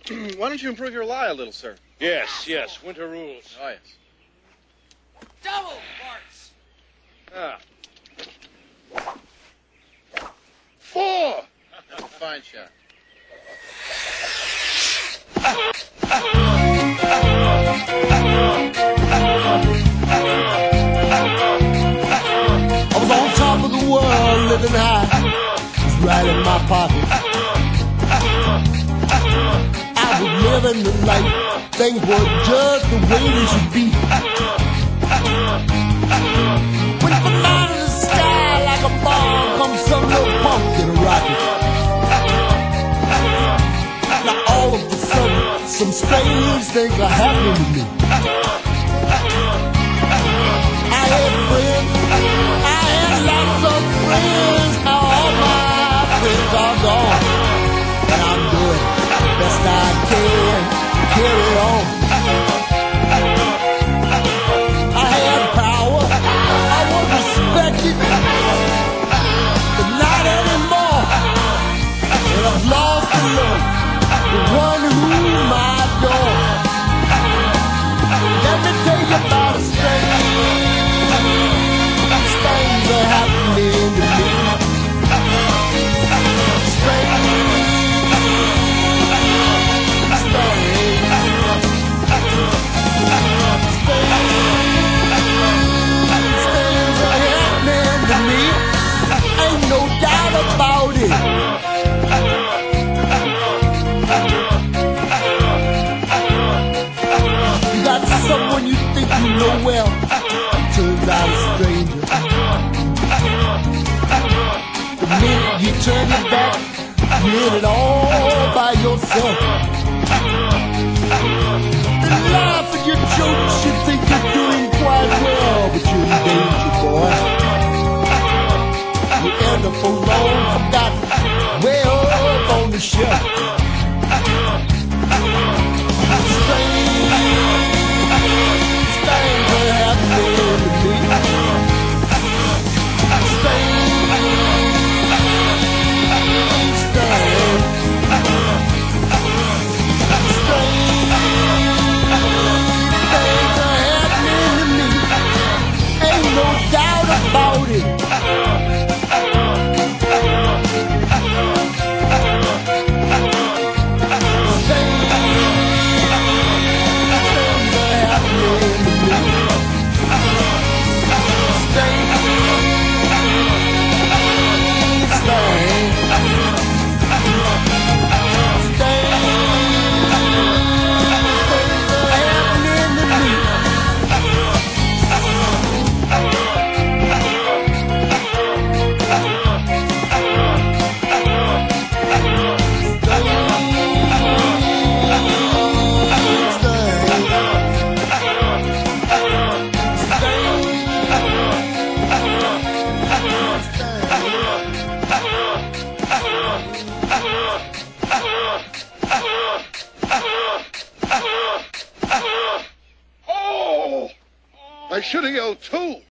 Why don't you improve your lie a little, sir? Yes, yes. Winter rules. Oh, yes. Double marks. Ah. 4! That's a fine shot. I was on top of the world, living high, was right in my pocket. I was living the life, things were just the way they should be. When from out of the sky like a bomb comes some little punk in a rocket. Now all of a sudden, some strange things are happening to me. I had friends, I had lots of friends. Now all my friends are gone, and I'm doing the best I can to carry on. I had power, I was respected, but not anymore. And I've lost the love, the one whom I adore. Let me tell you about a strange things are happening to me. Strange things are happening to me. Ain't no doubt about it. You got someone you think you know well, turns out a stranger. The minute you turn your back, you're in it all by yourself. The laugh at your jokes, you think you're doing quite well, but you're in danger, boy. You end up alone, forgotten, way up on the shelf. Strange things are happening to me. Strange things. Strange things are happening to me. Ain't no doubt about it. I should have yelled too.